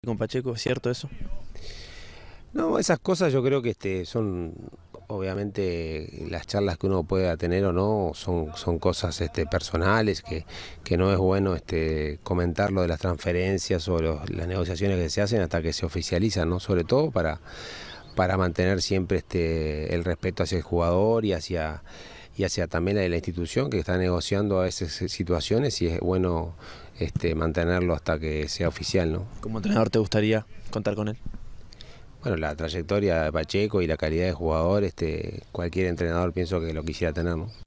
con Pacheco, ¿es cierto eso? No, esas cosas yo creo que son, obviamente, las charlas que uno pueda tener o no, son cosas personales, que no es bueno comentar lo de las transferencias o las negociaciones que se hacen hasta que se oficializan, ¿no? Sobre todo para mantener siempre el respeto hacia el jugador y hacia también la institución que está negociando a veces situaciones y es bueno mantenerlo hasta que sea oficial, ¿no? ¿Como entrenador te gustaría contar con él? Bueno, la trayectoria de Pacheco y la calidad de jugador, cualquier entrenador pienso que lo quisiera tener, ¿no?